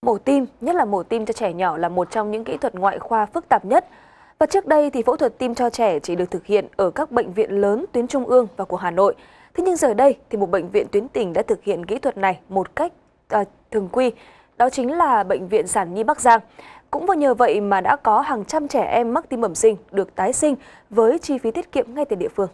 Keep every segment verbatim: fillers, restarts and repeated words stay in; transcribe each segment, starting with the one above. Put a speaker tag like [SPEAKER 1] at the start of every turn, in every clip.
[SPEAKER 1] Mổ tim, nhất là mổ tim cho trẻ nhỏ là một trong những kỹ thuật ngoại khoa phức tạp nhất. Và trước đây thì phẫu thuật tim cho trẻ chỉ được thực hiện ở các bệnh viện lớn tuyến trung ương và của Hà Nội. Thế nhưng giờ đây thì một bệnh viện tuyến tỉnh đã thực hiện kỹ thuật này một cách à, thường quy, đó chính là Bệnh viện Sản Nhi Bắc Giang. Cũng vào nhờ vậy mà đã có hàng trăm trẻ em mắc tim bẩm sinh được tái sinh với chi phí tiết kiệm ngay tại địa phương.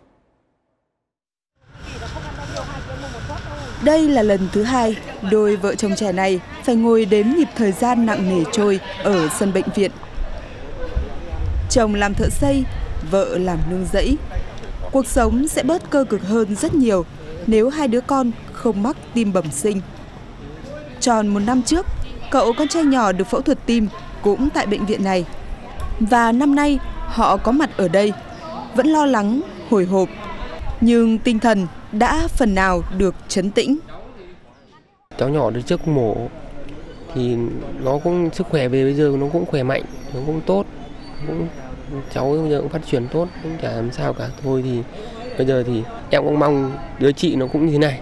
[SPEAKER 2] Đây là lần thứ hai đôi vợ chồng trẻ này phải ngồi đếm nhịp thời gian nặng nề trôi ở sân bệnh viện. Chồng làm thợ xây, vợ làm nương rẫy. Cuộc sống sẽ bớt cơ cực hơn rất nhiều nếu hai đứa con không mắc tim bẩm sinh. Tròn một năm trước, cậu con trai nhỏ được phẫu thuật tim cũng tại bệnh viện này. Và năm nay họ có mặt ở đây, vẫn lo lắng, hồi hộp. Nhưng tinh thần đã phần nào được trấn tĩnh.
[SPEAKER 3] Cháu nhỏ được trước mổ thì nó cũng sức khỏe về bây giờ nó cũng khỏe mạnh, nó cũng tốt, cũng cháu bây giờ cũng phát triển tốt, cũng chả làm sao cả. Thôi thì bây giờ thì em cũng mong đứa chị nó cũng như thế này.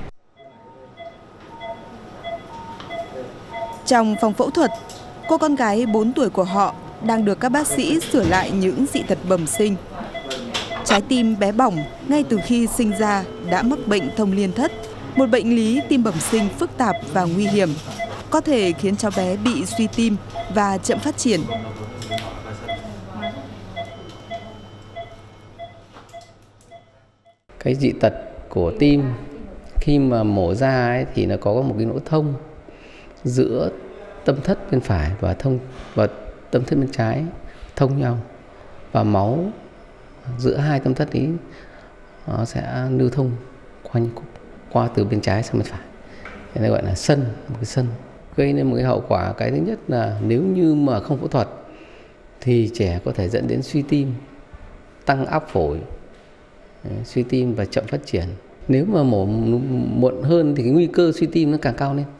[SPEAKER 2] Trong phòng phẫu thuật, cô con gái bốn tuổi của họ đang được các bác sĩ sửa lại những dị tật bẩm sinh. Trái tim bé bỏng ngay từ khi sinh ra đã mắc bệnh thông liên thất, một bệnh lý tim bẩm sinh phức tạp và nguy hiểm, có thể khiến cháu bé bị suy tim và chậm phát triển.
[SPEAKER 4] Cái dị tật của tim khi mà mổ ra ấy, thì nó có một cái lỗ thông giữa tâm thất bên phải và thông và tâm thất bên trái thông nhau, và máu giữa hai tâm thất ấy nó sẽ lưu thông qua qua từ bên trái sang bên phải. Thế này gọi là sân, một cái sân, gây nên một cái hậu quả. Cái thứ nhất là nếu như mà không phẫu thuật thì trẻ có thể dẫn đến suy tim, tăng áp phổi, suy tim và chậm phát triển. Nếu mà mổ muộn hơn thì cái nguy cơ suy tim nó càng cao lên.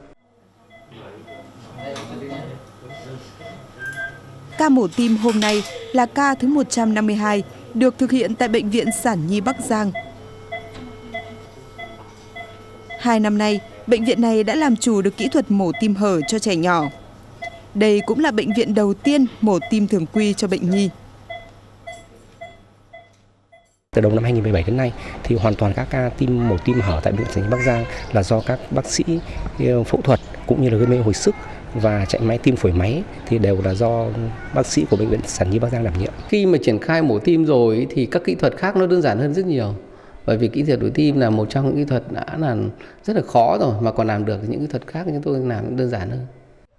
[SPEAKER 2] Ca mổ tim hôm nay là ca thứ một trăm năm mươi hai được thực hiện tại Bệnh viện Sản Nhi Bắc Giang. Hai năm nay, bệnh viện này đã làm chủ được kỹ thuật mổ tim hở cho trẻ nhỏ. Đây cũng là bệnh viện đầu tiên mổ tim thường quy cho bệnh nhi.
[SPEAKER 5] Từ đầu năm hai nghìn không trăm mười bảy đến nay thì hoàn toàn các ca tim mổ tim hở tại Bệnh viện Sản Nhi Bắc Giang là do các bác sĩ phẫu thuật cũng như là gây mê hồi sức và chạy máy tim phổi máy thì đều là do bác sĩ của Bệnh viện Sản Nhi Bắc Giang đảm nhiệm.
[SPEAKER 4] Khi mà triển khai mổ tim rồi thì các kỹ thuật khác nó đơn giản hơn rất nhiều. Bởi vì kỹ thuật mổ tim là một trong những kỹ thuật đã là rất là khó rồi, mà còn làm được những kỹ thuật khác chúng tôi làm đơn giản hơn.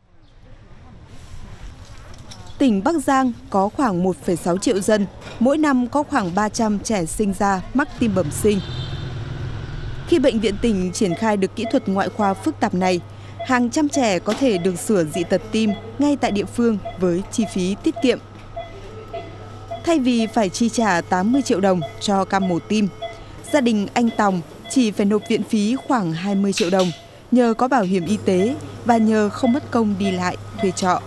[SPEAKER 2] Tỉnh Bắc Giang có khoảng một phẩy sáu triệu dân, mỗi năm có khoảng ba trăm trẻ sinh ra mắc tim bẩm sinh. Khi bệnh viện tỉnh triển khai được kỹ thuật ngoại khoa phức tạp này, hàng trăm trẻ có thể được sửa dị tật tim ngay tại địa phương với chi phí tiết kiệm. Thay vì phải chi trả tám mươi triệu đồng cho ca mổ tim, gia đình anh Tòng chỉ phải nộp viện phí khoảng hai mươi triệu đồng nhờ có bảo hiểm y tế và nhờ không mất công đi lại, thuê trọ.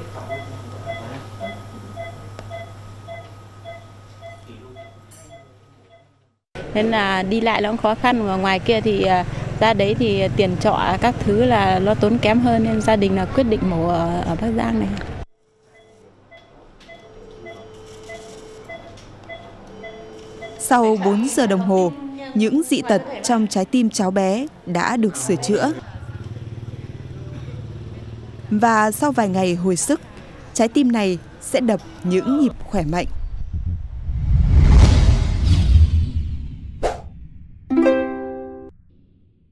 [SPEAKER 6] Nên là đi lại nó cũng khó khăn, và ngoài kia thì ra đấy thì tiền trọ các thứ là nó tốn kém hơn, nên gia đình là quyết định mổ ở, ở Bắc Giang này.
[SPEAKER 2] Sau bốn giờ đồng hồ, những dị tật trong trái tim cháu bé đã được sửa chữa. Và sau vài ngày hồi sức, trái tim này sẽ đập những nhịp khỏe mạnh.